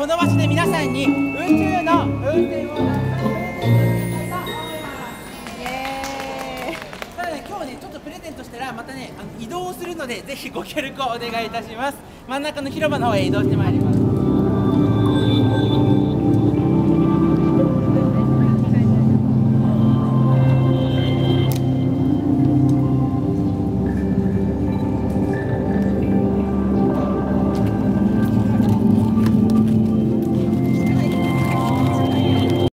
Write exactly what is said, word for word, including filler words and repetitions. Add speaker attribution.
Speaker 1: の場所で皆さんに宇宙の風船をたくさんプレゼントしたいと思います。イエーイ。ただね、今日ねちょっとプレゼントしたらまたねあの移動するので、ぜひご協力をお願いいたします。真ん中の広場の方へ移動してまいります。